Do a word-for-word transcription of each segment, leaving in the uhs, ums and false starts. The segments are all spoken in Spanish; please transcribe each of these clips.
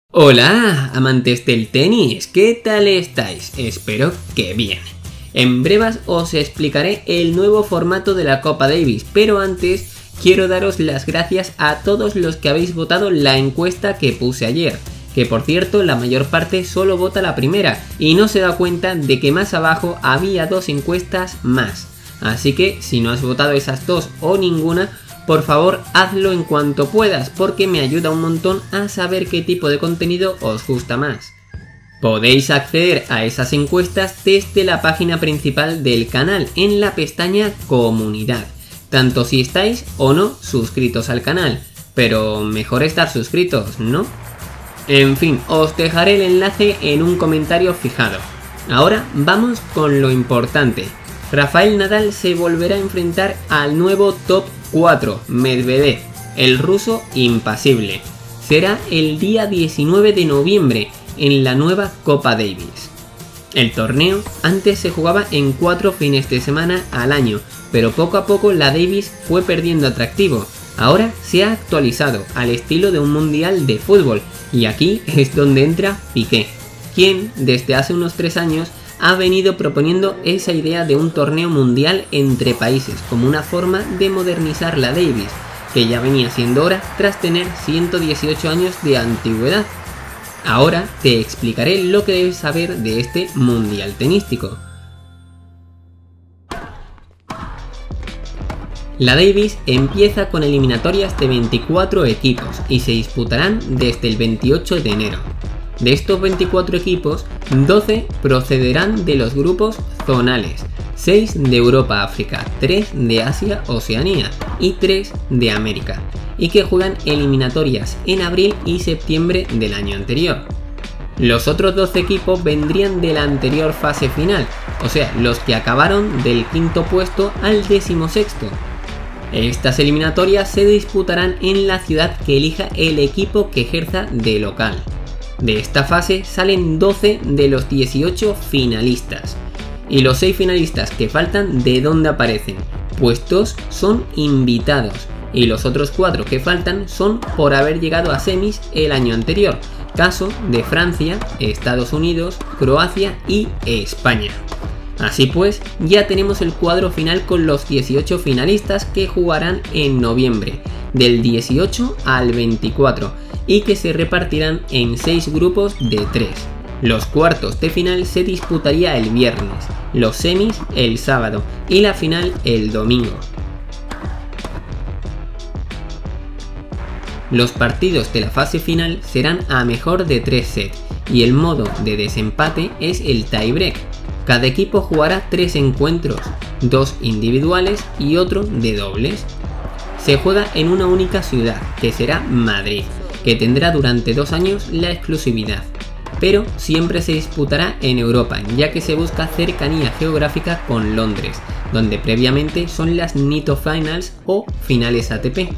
Hola, amantes del tenis, ¿qué tal estáis? Espero que bien. En brevas os explicaré el nuevo formato de la Copa Davis, pero antes quiero daros las gracias a todos los que habéis votado la encuesta que puse ayer, que por cierto la mayor parte solo vota la primera y no se da cuenta de que más abajo había dos encuestas más. Así que si no has votado esas dos o ninguna, por favor hazlo en cuanto puedas porque me ayuda un montón a saber qué tipo de contenido os gusta más. Podéis acceder a esas encuestas desde la página principal del canal en la pestaña Comunidad, tanto si estáis o no suscritos al canal, pero mejor estar suscritos, ¿no? En fin, os dejaré el enlace en un comentario fijado. Ahora vamos con lo importante. Rafael Nadal se volverá a enfrentar al nuevo top cuatro, Medvedev, el ruso impasible. Será el día diecinueve de noviembre en la nueva Copa Davis. El torneo antes se jugaba en cuatro fines de semana al año, pero poco a poco la Davis fue perdiendo atractivo. Ahora se ha actualizado al estilo de un mundial de fútbol y aquí es donde entra Piqué, quien desde hace unos tres años ha venido proponiendo esa idea de un torneo mundial entre países como una forma de modernizar la Davis, que ya venía siendo hora tras tener ciento dieciocho años de antigüedad. Ahora te explicaré lo que debes saber de este mundial tenístico. La Davis empieza con eliminatorias de veinticuatro equipos y se disputarán desde el veintiocho de enero. De estos veinticuatro equipos, doce procederán de los grupos zonales, seis de Europa-África, tres de Asia-Oceanía y tres de América, y que juegan eliminatorias en abril y septiembre del año anterior. Los otros doce equipos vendrían de la anterior fase final, o sea, los que acabaron del quinto puesto al decimosexto. Estas eliminatorias se disputarán en la ciudad que elija el equipo que ejerza de local. De esta fase salen doce de los dieciocho finalistas. Y los seis finalistas que faltan, ¿de dónde aparecen? Pues dos son invitados y los otros cuatro que faltan son por haber llegado a semis el año anterior. Caso de Francia, Estados Unidos, Croacia y España. Así pues, ya tenemos el cuadro final con los dieciocho finalistas que jugarán en noviembre, del dieciocho al veinticuatro, y que se repartirán en seis grupos de tres. Los cuartos de final se disputaría el viernes, los semis el sábado y la final el domingo. Los partidos de la fase final serán a mejor de tres sets y el modo de desempate es el tiebreak. Cada equipo jugará tres encuentros, dos individuales y otro de dobles. Se juega en una única ciudad, que será Madrid, que tendrá durante dos años la exclusividad, pero siempre se disputará en Europa, ya que se busca cercanía geográfica con Londres, donde previamente son las Nitto Finals o finales A T P.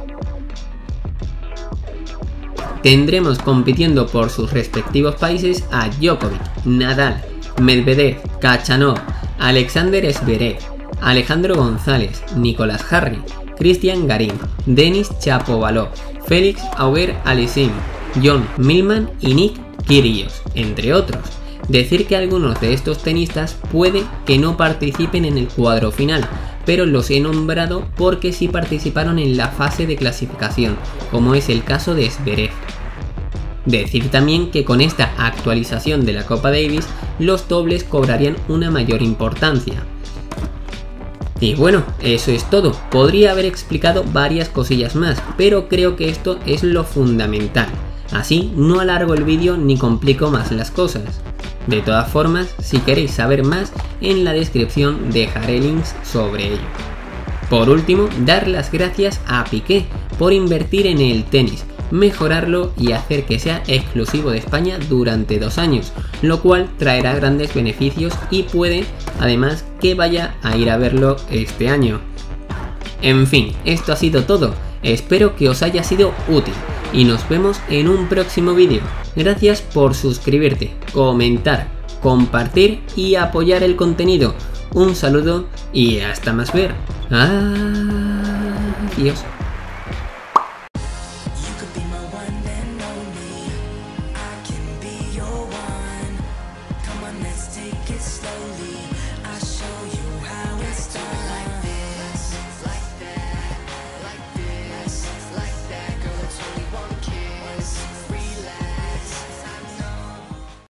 Tendremos compitiendo por sus respectivos países a Djokovic, Nadal, Medvedev, Khachanov, Alexander Zverev, Alejandro González, Nicolás Jarry, Cristian Garín, Denis Shapovalov, Félix Auger-Aliassime, John Millman y Nick Kyrgios, entre otros. Decir que algunos de estos tenistas puede que no participen en el cuadro final, pero los he nombrado porque sí participaron en la fase de clasificación, como es el caso de Zverev. Decir también que con esta actualización de la Copa Davis, los dobles cobrarían una mayor importancia. Y bueno, eso es todo. Podría haber explicado varias cosillas más, pero creo que esto es lo fundamental. Así no alargo el vídeo ni complico más las cosas. De todas formas, si queréis saber más, en la descripción dejaré links sobre ello. Por último, dar las gracias a Piqué por invertir en el tenis, mejorarlo y hacer que sea exclusivo de España durante dos años, lo cual traerá grandes beneficios y puede, además, que vaya a ir a verlo este año. En fin, esto ha sido todo, espero que os haya sido útil y nos vemos en un próximo vídeo. Gracias por suscribirte, comentar, compartir y apoyar el contenido. Un saludo y hasta más ver. Adiós. just take it slowly.